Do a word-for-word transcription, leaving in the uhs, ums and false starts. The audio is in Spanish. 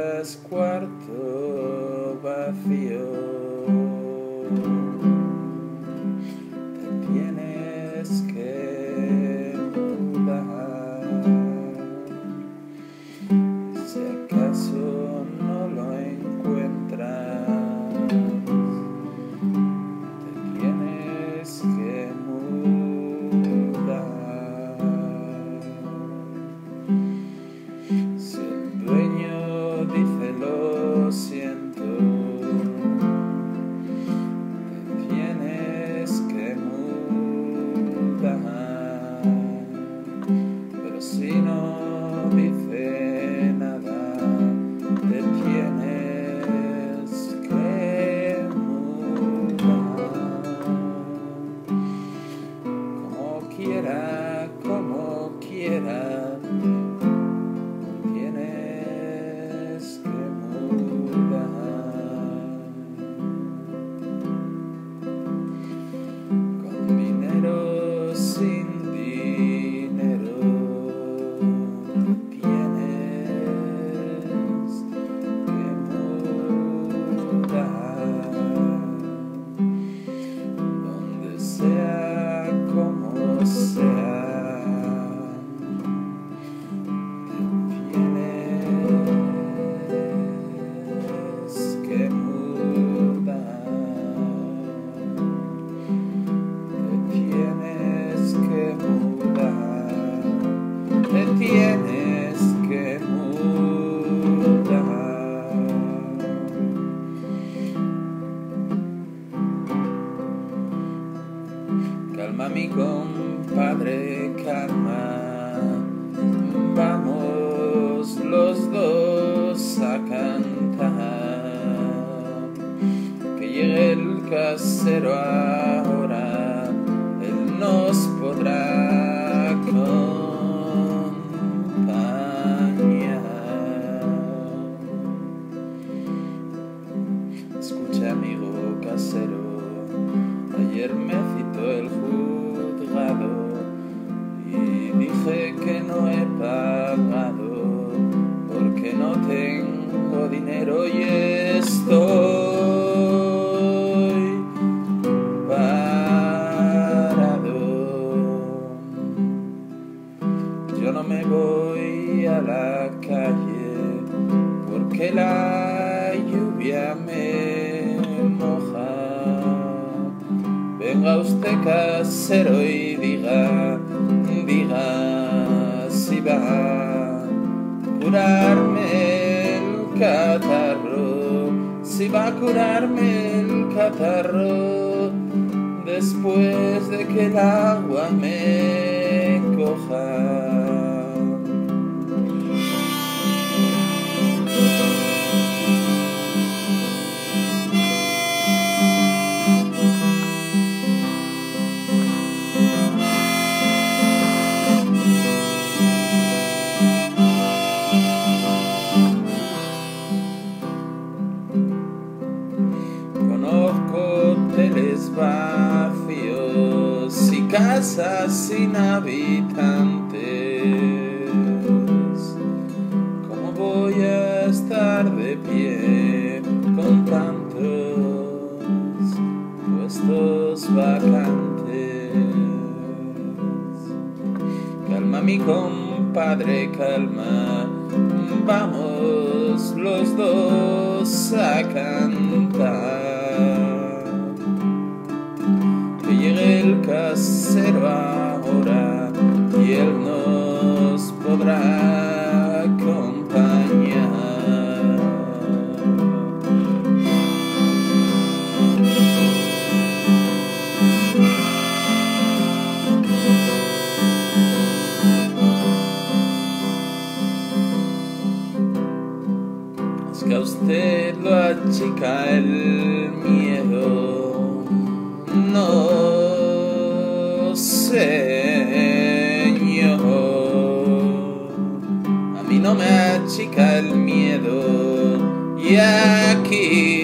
encuentras cuarto vacío, te tienes que mudar. Si acaso no lo encuentras, te tienes que mudar. Si el dueño dice lo siento, te tienes que mudar. Pero si no dice nada, te tienes que mudar. Como quiera, como quiera, tienes que mudar. Con dinero, sin dinero, tienes que mudar. Donde sea, como sea, tienes que mudar. Te tienes que mudar. Te tienes que mudar. Calma, mi compadre, calma. Vamos los dos a cantar. Que llegue el casero ahora, él nos podrá acompañar. Escucha, amigo casero, ayer me citó el juzgado y dije que no he pagado porque no tengo dinero y estoy parado. Yo no me voy a la calle porque la lluvia me moja. Venga usted, casero, y diga, diga si va a curarme el catarro, si va a curarme el catarro después de que el agua me coja. Conozco hoteles vacíos y casas sin habitantes. ¿Cómo voy a estar de pie con tantos puestos vacantes? Calma, mi compadre, calma. Vamos los dos a cantar. Que llegue el casero ahora y él nos podrá acompañar. Es que a usted lo achica el miedo, no señor. A mí no me achica el miedo y aquí